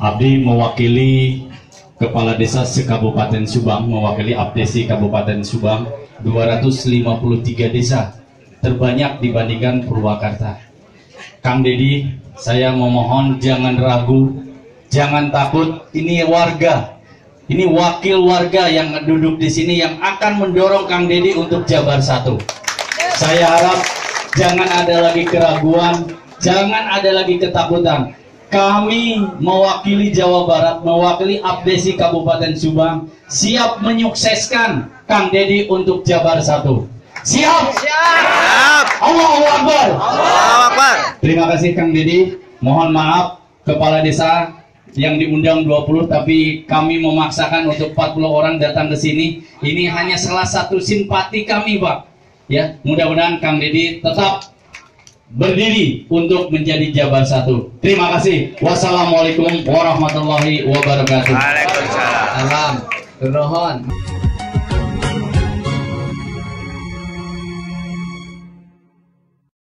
Abdi mewakili Kepala Desa se-Kabupaten Subang, mewakili Abdesi Kabupaten Subang, 253 desa, terbanyak dibandingkan Purwakarta. Kang Dedi, saya memohon jangan ragu, jangan takut. Ini warga, ini wakil warga yang duduk di sini yang akan mendorong Kang Dedi untuk Jabar 1. Saya harap jangan ada lagi keraguan, jangan ada lagi ketakutan. Kami mewakili Jawa Barat, mewakili Abdesi Kabupaten Subang, siap menyukseskan Kang Dedi untuk Jabar 1. Siap? Siap. Allahu Akbar. Allahu Akbar. Terima kasih Kang Dedi. Mohon maaf Kepala Desa yang diundang 20, tapi kami memaksakan untuk 40 orang datang ke sini. Ini hanya salah satu simpati kami, Pak. Ya, mudah-mudahan Kang Dedi tetap berdiri untuk menjadi Jabar 1. Terima kasih. Wassalamualaikum warahmatullahi wabarakatuh. Waalaikumsalam. Salam. Nuhun.